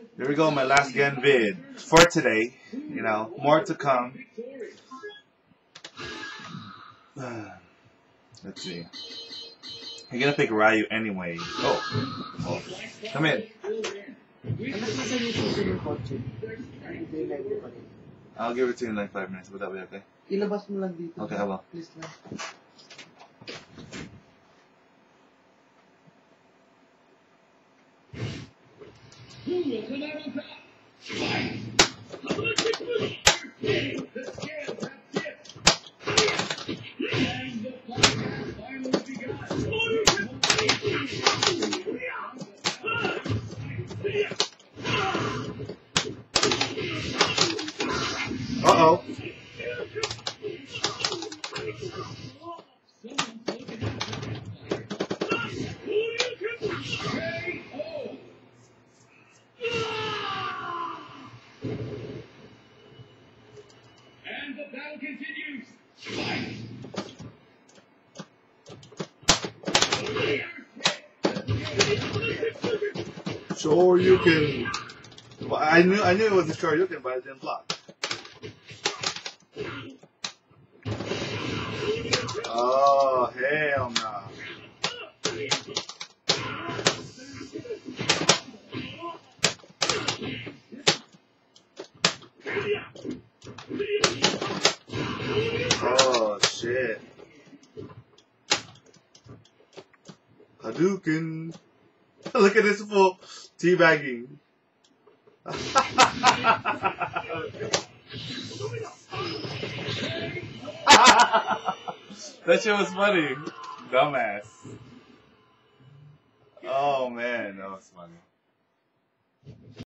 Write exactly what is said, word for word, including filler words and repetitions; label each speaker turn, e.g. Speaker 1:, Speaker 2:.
Speaker 1: There we go, my last gen vid for today. You know, more to come. Let's see. You're gonna pick Ryu anyway. Oh, oh. Come in. I'll give it to you in like five minutes. Would that be okay?
Speaker 2: Ilabas mo lang dito.
Speaker 1: Okay, hello.
Speaker 2: Please lang.
Speaker 1: Uh-oh.
Speaker 3: And the battle continues.
Speaker 1: Sure you can. Well, I knew I knew it was a sure you can, but I didn't block. Oh hell no! Oh shit! Hadouken! Look at this fool teabagging. That shit was funny. Dumbass. Oh man, that was funny.